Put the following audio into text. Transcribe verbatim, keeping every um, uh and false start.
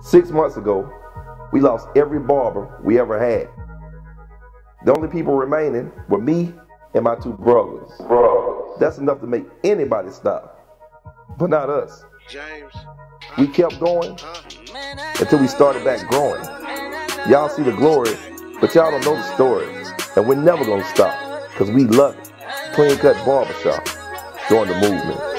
Six months ago, we lost every barber we ever had. The only people remaining were me and my two brothers. Bro, that's enough to make anybody stop, but not us. James, we kept going until we started back growing. Y'all see the glory, but y'all don't know the story. And we're never gonna stop, because we love it. Clean Cut Barbershop. Join the movement.